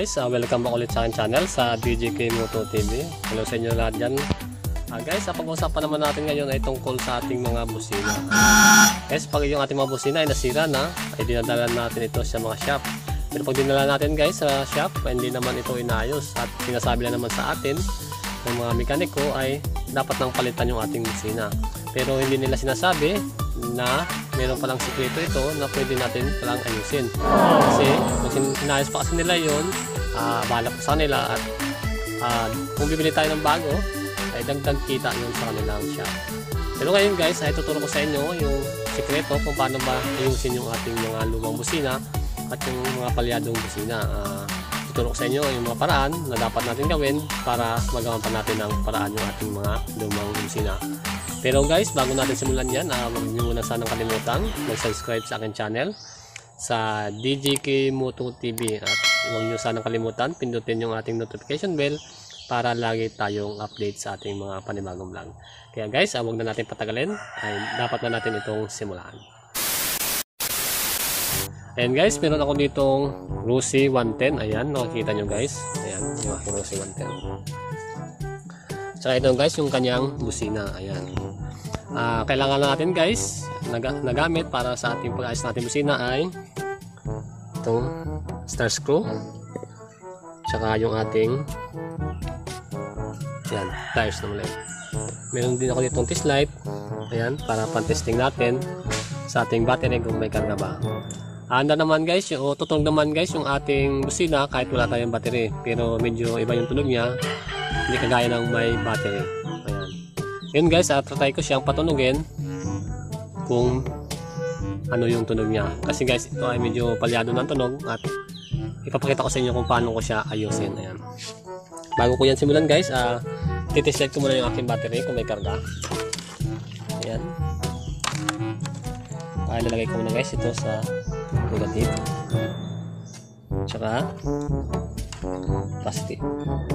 guys, welcome back ulit sa aking channel sa DJK Moto TV. Hello sa inyo lahat dyan. Guys, pag-usapan naman natin ngayon ay tungkol sa ating mga busina. Guys, pag yung ating mga busina ay nasira na, ay dinadala natin ito sa mga shop. Pero pag dinala natin guys sa shop, hindi naman ito inayos at sinasabi na naman sa atin ng mga mekaniko ay dapat nang palitan yung ating busina. Pero hindi nila sinasabi na meron palang sikreto ito na pwede natin palang ayusin. Kasi kung sinayos pa kasi nila yun, bahala pa sa kanila at kung bibili tayo ng bago ay dagdag kita yun sa kanilang shop. Pero ngayon guys, ay tuturo ko sa inyo yung sikreto kung paano ba ayusin yung ating mga lumang busina at yung mga palyadong busina. Tuturo ko sa inyo yung mga paraan na dapat natin gawin para magawa pa natin ang paraan yung ating mga lumang busina. Pero guys, bago natin simulan yan, huwag niyo muna sanang kalimutan mag-subscribe sa aking channel sa DJK Moto TV at huwag niyo sanang kalimutan pindutin yung ating notification bell para lagi tayong update sa ating mga panibagong vlog. Kaya guys, huwag na natin patagalin, ay dapat na natin itong simulan. Ayan guys, meron ako ditong Rusi 110. Ayan, nakikita nyo guys. Ayan, yung aking Rusi 110. Tsaka ito guys, yung kanyang busina. Ayan. Kailangan natin guys, nagamit para sa ating pag-ayos natin busina ay itong star screw. Tsaka yung ating ayan, tires na muli. Meron din ako ditong test light. Ayan, para pan-testing natin sa ating battery kung may karga ba. Handa naman guys, tutunog naman guys yung ating busina kahit wala tayong battery. Pero medyo iba yung tunog niya. Hindi kagaya ng may battery. Ayan. Yun guys, try ko siyang patunugin kung ano yung tunog niya. Kasi guys, ito ay medyo palyado ng tunog at ipapakita ko sa inyo kung paano ko siya ayusin. Ayan. Bago ko yan simulan guys, titest ko muna yung aking battery kung may karga. Ayan. Ilalagay ko muna guys ito sa negative. Tsaka positive.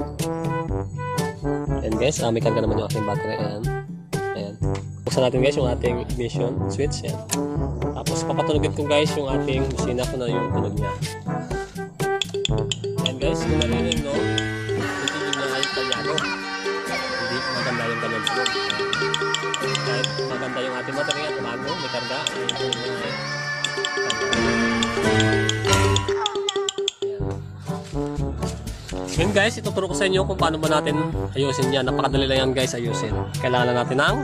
Ayan guys, may karga naman yung aking battery. Ayan. Ayan. Buksan natin guys yung ating ignition switch. Ayan. Tapos papatunugin ko guys yung ating busina kung na yung tunog niya. Ayan guys, kung narinig no, ito yung mga ay palyado. Hindi maganda yung kanyang tunog. Kahit maganda yung ating battery at bago, may karga. Yun guys, ituturo ko sa inyo kung paano ba natin ayusin yan. Napakadali lang yan guys ayusin. Kailangan natin ng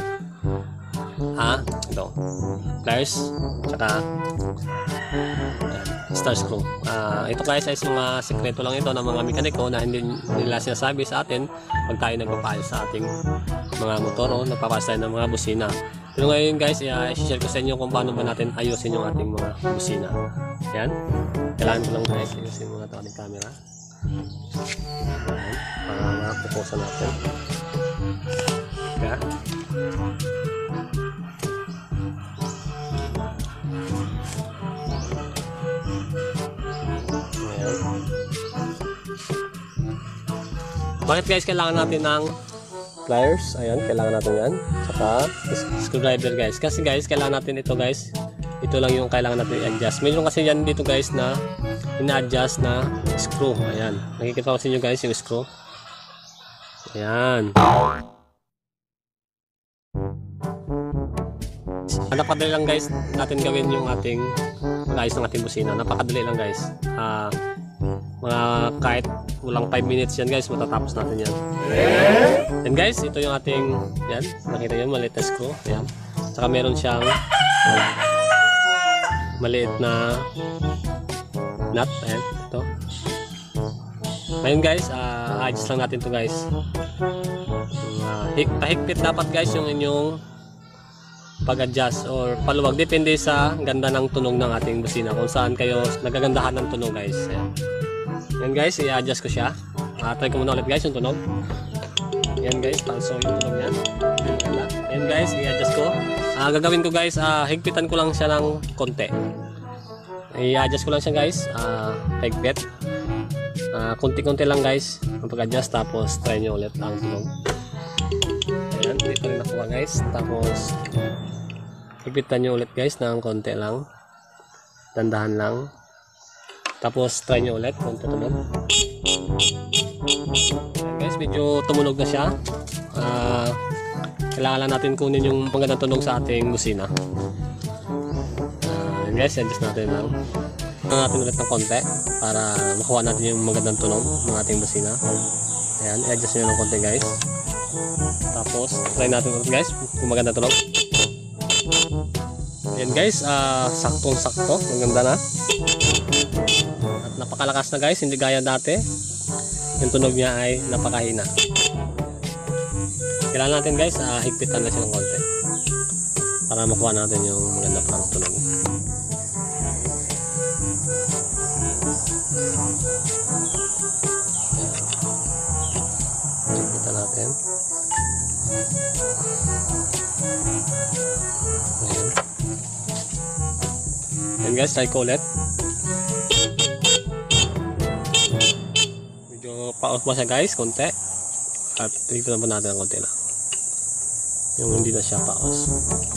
ito, pliers, tsaka star screw. Ito guys ay mga sekreto lang ito ng mga mekaniko na hindi nila sinasabi sa atin pag tayo nagpapayos sa ating mga motor o nagpapayos tayo ng mga busina. Pero ngayon guys, i-share ko sa inyo kung paano ba natin ayusin yung ating mga busina. Yan, kailangan ko lang guys ayusin mga ito ating camera. Ayan, para makapuposan natin. Kaya bakit guys kailangan natin ng pliers? Ayan, kailangan natin yan. Saka screwdriver guys. Kasi guys, kailangan natin ito guys. Ito lang yung kailangan natin i-adjust. Mayroon kasi yan dito guys na ina-adjust na screw. Ayan. Nakikita ko sa inyo guys yung screw. Ayan. Napakadali lang guys natin gawin yung ating pag-ayos ng ating busina. Napakadali lang guys. Mga kahit walang 5 minutes yan guys, matatapos natin yan. And guys, ito yung ating yan, nakita nyo maliit na screw. Ayan. Saka meron siyang maliit na nut. Ayan, ito. Ngayon guys, adjust lang natin to guys. Pahigpit dapat guys yung inyong pag-adjust or paluwag. Depende sa ganda ng tunog ng ating busina. Kung saan kayo nagagandahan ng tunog guys. Ayan. Yan guys, i-adjust ko siya. Try ko muna ulit guys yung tunog. Yan guys, panso yung tunog yan. Yan guys, i-adjust ko. Gagawin ko guys, higpitan ko lang siya ng konti. I-adjust ko lang siya guys, higpit. Konti-konti lang guys ang pag-adjust, tapos try nyo ulit ang tunog. Ayan, dito rin nakuha guys. Tapos higpitan nyo ulit guys ng konti lang. Dandahan lang. Tapos try nyo ulit kung tutunog. Ayan guys, medyo tumunog na siya. Kailangan lang natin kunin yung magandang tunog sa ating busina. Ayan guys, adjust natin lang. Natin ulit ng konti para makuha natin yung magandang tunog ng ating busina. Ayan, i-adjust nyo ng konti guys. Tapos try natin ulit guys kung magandang tunog. Ayan guys, saktong sakto, maganda na. At napakalakas na guys, hindi gaya dati. Yung tunog niya ay napakahina. Kailangan natin guys, higpitan na siya ng konti para makuha natin yung maganda pang tunog. Higpitan natin. Ayan guys, try ko ulit. Medyo paus pa siya guys, konti. At higpitan pa natin ng konti lang. Yung hindi na siya paus.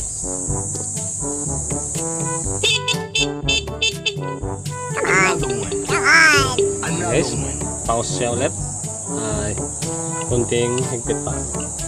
Guys, paus siya ulit. Ay, kunting higpit pa.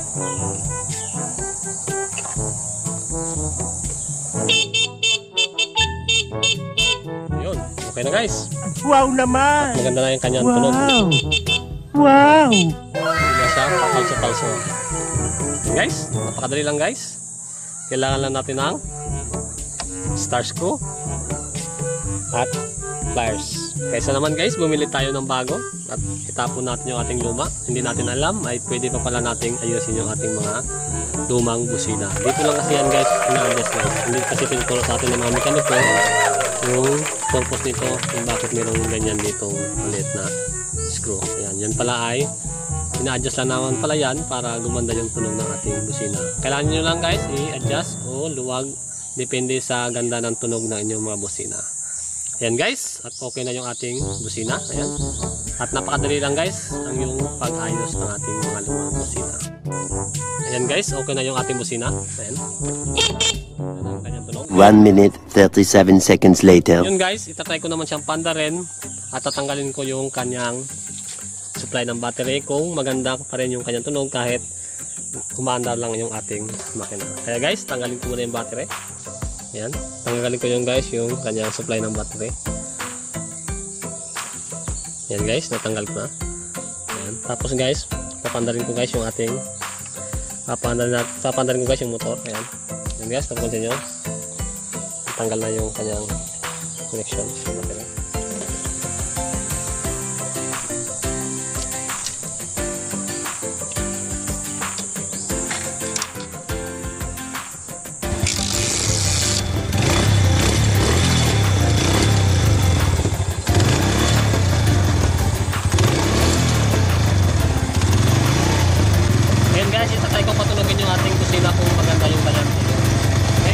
Yun, okay na guys. Wow naman! At maganda na yung kanyang tunog. Wow! Hindi na siya papalso-palso. Guys, napakadali lang guys. Kailangan lang natin ng star screw at pliers. Kaysa naman guys, bumili tayo ng bago at itapon natin yung ating luma. Hindi natin alam ay pwede pa pala nating ayusin yung ating mga lumang busina. Dito lang kasi yan guys, ina-adjust guys. Hindi kasi tinuturo sa atin ng mga mekaniko yung purpose nito, kung bakit mayroong ganyan ditong maliit na screw. Ayan, yan pala ay ina-adjust lang naman pala yan para gumanda yung tunog ng ating busina. Kailangan nyo lang guys i-adjust o luwag, depende sa ganda ng tunog ng inyong mga busina. Ayan guys, at okay na yung ating busina. Ayan. At napakadali lang guys ang yung pag-ayos ng ating mga lumang busina. Ayan guys, okay na yung ating busina. Ayan. Ayan ang kanyang tunog. 1 minute 37 seconds later. Yun guys, itatry ko naman siyang pandarin at tatanggalin ko yung kanyang supply ng battery kung maganda pa rin yung kanyang tunog kahit umaandar lang yung ating makina. Kaya guys, tanggalin ko muna yung battery. Ayan, tanggalin ko yung guys yung kanyang supply ng battery. Ayan guys, natanggal ko na. Ayan. Tapos guys, papandarin ko guys yung ating papandarin ko guys yung motor. Ayan. Ayan guys, papansin nyo, tanggal na yung kanyang connection sa battery. Guys, itatry ko patulogin yung ating busina kung maganda yung kanyang tunog. Okay?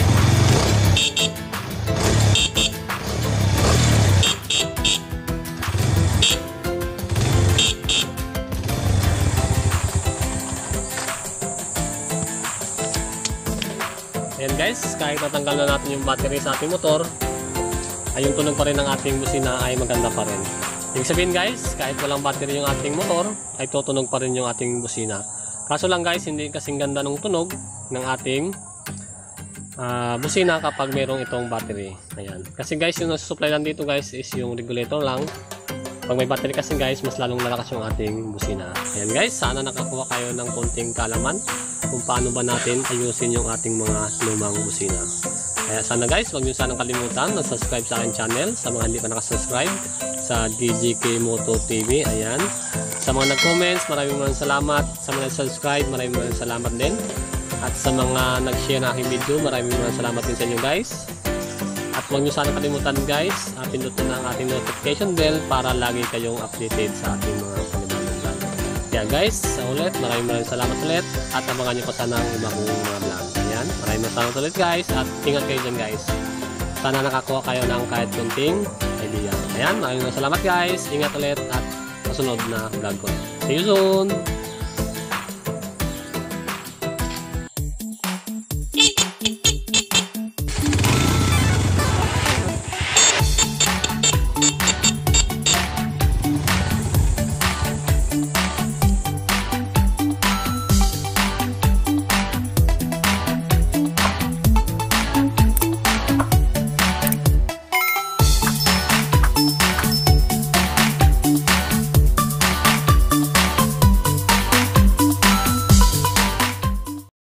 Ayan guys, kahit natanggal na natin yung battery sa ating motor, ay yung tunog pa rin ng ating busina ay maganda pa rin. Ibig sabihin guys, kahit walang battery yung ating motor, ay tutunog pa rin yung ating busina. Kaso lang guys, hindi kasing ganda ng tunog ng ating busina kapag mayroong itong battery. Ayan. Kasi guys, yung nasusupply lang dito guys is yung regulator lang. Pag may battery kasi guys, mas lalong lalakas yung ating busina. Ayan guys, sana nakakuha kayo ng konting kalaman kung paano ba natin ayusin yung ating mga lumang busina. Kaya sana guys, huwag nyo sanang kalimutan na subscribe sa aking channel sa mga hindi pa nakasubscribe sa DJK Moto TV. Ayan. Sa mga nag-comments, maraming salamat. Sa mga nag-subscribe, maraming salamat din. At sa mga nag-share na aking video, maraming salamat din sa inyo guys. At huwag nyo sana kalimutan guys, pindutin ang ating notification bell para lagi kayong updated sa ating mga panibagong vlog. Kaya guys, sa ulit, maraming salamat ulit. At abangan nyo pa sana ang iba kong mga vlog. Ayan, maraming salamat ulit guys. At ingat kayo dyan guys. Sana nakakuha kayo ng kahit kunting idea. Ayan, maraming salamat guys. Ingat ulit at sunod na vlog ko. See you soon!